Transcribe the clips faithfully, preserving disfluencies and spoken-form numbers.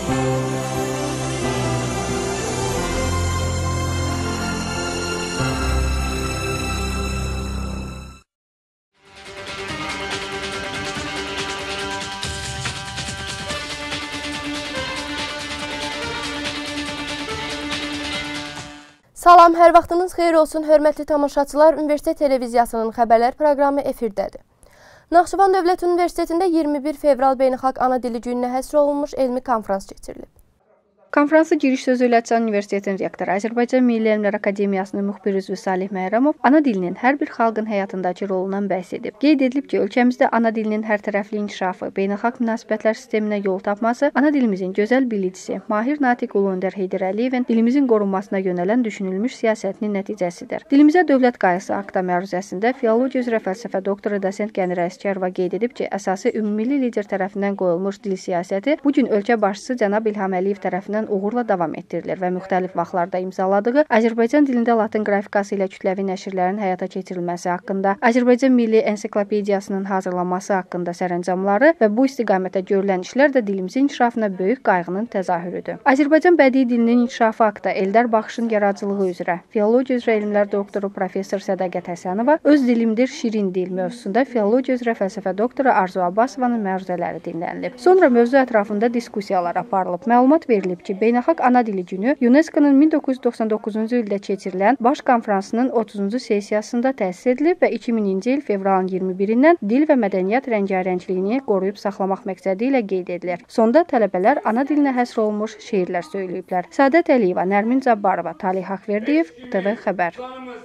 Salam, hər vaxtınız xeyir olsun, hörmətli tamaşaçılar. Universitet televiziyasının xəbərlər proqramı efirdədir. Naxçıvan Dövlət Universitetində iyirmi bir fevral Beynəlxalq Ana Dili gününə həsr olunmuş elmi konfrans keçirilib. Konfransı giriş sözü ilə açan Universitetin rektoru, Azərbaycan Milli Elmlər Akademiyasının müxbir üzvü Salih Məhrəmov ana dilinin hər bir xalqın həyatındakı rolundan bəhs edib. Qeyd edilib ki, ölkəmizdə ana dilinin hərtərəfli inkişafı, beynəlxalq münasibətlər sisteminə yol tapması, ana dilimizin gözəl bilicisi, mahir natiq Ulu Öndər Heydər Əliyevin dilimizin qorunmasına yönələn düşünülmüş siyasətinin nəticəsidir. Dilimizə dövlət qayğısı akta məruzəsində filologiya üzrə fəlsəfə doktoru dosent Qənirə Əsgərova qeyd edib ki, əsası ümummilli lider tərəfindən qoyulmuş dil siyasəti bu gün ölkə başçısı cənab İlham Əliyev tərəfindən uğurla davam etdirilir və müxtəlif vaxtlarda imzaladığı Azərbaycan dilində latın qrafikası ilə kütləvi nəşrlərin həyata keçirilməsi haqqında, Azərbaycan Milli Ensiklopediyasının hazırlanması haqqında sərəncamları və bu istiqamətə görülən işlər də dilimizin inkişafına böyük qayğının təzahürüdür. Azərbaycan bədii dilinin inkişafı haqqında Eldar Baxışın yaradıcılığı üzrə filologiya üzrə elmlər doktoru professor Sədaqət Həsənova öz dilimdir şirin dil mövzusunda filologiya üzrə fəlsəfə doktoru Arzu Abbasovanın məruzələri dinlənilib. Sonra mövzu ətrafında diskussiyalar aparılıb. Məlumat verilib ki, Beynəlxalq Ana Dili Günü UNESCO-nun min doqquz yüz doxsan doqquzuncu ildə keçirilən Baş Konfransının otuzuncu sessiyasında təsis edilib və iki mininci il fevralın iyirmi birindən dil və mədəniyyət rəngarəngliyini qoruyub saxlamaq məqsədi ilə qeyd edilir. Sonda tələbələr ana dilinə həsr olunmuş şeirlər söyləyiblər. Səadət Əliyeva, Nərmin Cabbarova, Talih Haqverdiyev, T V Xəbər.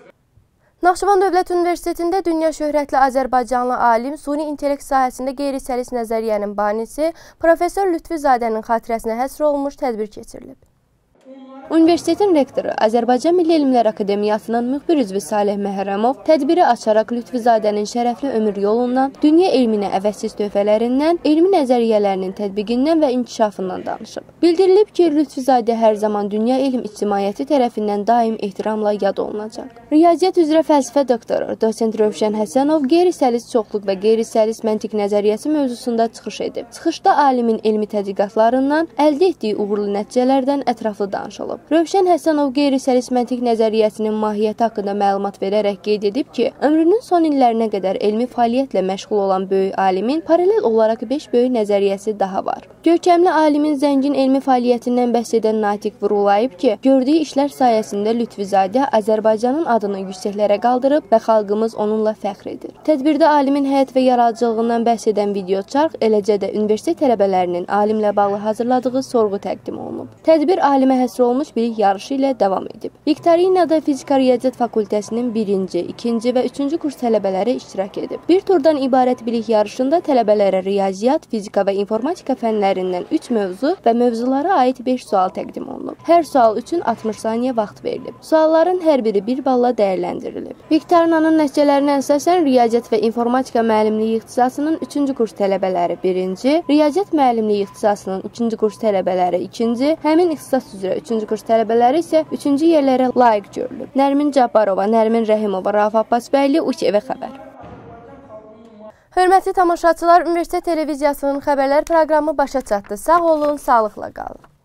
Naxçıvan Dövlət Universitetində dünya şöhrətli Azərbaycanlı alim, süni intellekt sahəsində qeyri-səlis nəzəriyyənin banisi professor Lütfizadənin xatirəsinə həsr olunmuş tədbir keçirilib. Universitetin rektoru, Azərbaycan Milli Elmlər Akademiyasının müxbir üzvü Salih Məhrəmov tədbiri açaraq Lütfizadənin şərəfli ömür yolundan, dünya elminə əvəzsiz töhfələrindən, elmi nəzəriyyələrinin tətbiqindən və inkişafından danışıb. Bildirilib ki, Lütfizadə hər zaman dünya elm ictimaiyyəti tərəfindən daim ehtiramla yad olunacaq. Riyaziyyat üzrə fəlsəfə doktoru, dosent Rövşən Həsənov qeyri-səlis çoxluq və qeyri-səlis məntiq nəzəriyyəsi mövzusunda çıxış edib. Çıxışda alimin elmi tədqiqatlarından, əldə etdiyi uğurlu nəticələrdən ətraflı danışılıb. Rövşən Həsənov qeyri-səlis məntiq nəzəriyyəsinin mahiyyəti haqqında məlumat verərək qeyd edib ki, ömrünün son illərinə qədər elmi fəaliyyətlə məşğul olan böyük alimin paralel olaraq beş böyük nəzəriyyəsi daha var. Görkəmli alimin zəngin elmi fəaliyyətindən bəhs edən Natiq vurğulayıb ki, gördüyü işlər sayəsində Lütfizadə Azərbaycanın adını yüksəklərə qaldırıb və xalqımız onunla fəxr edir. Tədbirdə alimin həyat və yaradıcılığından bəhs edən videoçarx, eləcə də universitet tələbələrinin alimlə bağlı hazırladığı sorğu təqdim olunub. Tədbir alimə həsr olunmuş bilik yarışı ilə davam edib. Viktorinada Fizika Riyaziyyat Fakültəsinin birinci, ikinci və üçüncü kurs tələbələri iştirak edib. Bir turdan ibarət bilik yarışında tələbələrə riyaziyyat, fizika və informatika fənlərindən üç mövzu və mövzulara aid beş sual təqdim olunub. Hər sual üçün altmış saniyə vaxt verilib. Sualların hər biri bir balla dəyərləndirilib. Viktorinanın nəticələrinə əsasən riyaziyyat və informatika müəllimliyi ixtisasının üçüncü kurs tələbələri birinci, riyaziyyat müəllimliyi ixtisasının üçüncü kurs tələbələri ikinci, həmin ixtisas üzrə üçüncü kurs tələbələri isə üçüncü yerlərə layiq görülüb. Nərmin Cabbarova, Nərmin Rəhimova, Rauf Abbasbəyli, U T V Xəbər. Hörmətli tamaşaçılar, Universitet televiziyasının xəbərlər proqramı başa çatdı. Sağ olun, sağlıqla qalın.